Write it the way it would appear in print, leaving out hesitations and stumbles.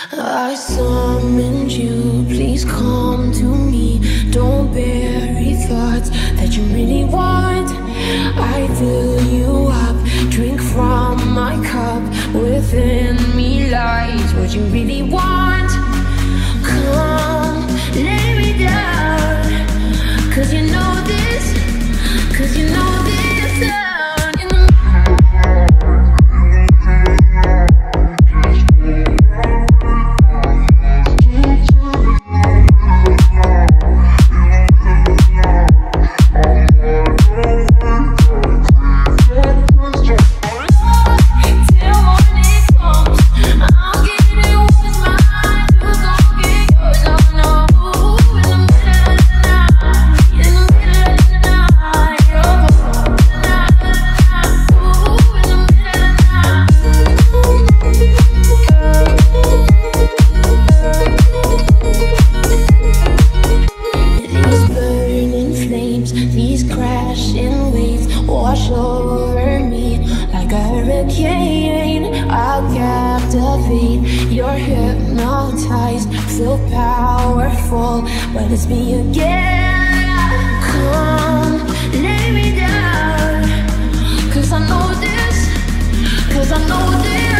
I summoned you, please come to me. Don't bury thoughts that you really want. I fill you up, drink from my cup. Within me lies what you really want. Come, lay me down, 'cause you know this, 'cause you know this sound. These crashing waves wash over me like a hurricane. I'll captivate, you're hypnotized, feel powerful, but it's me again. Come, lay me down, 'cause I know this, 'cause I know this.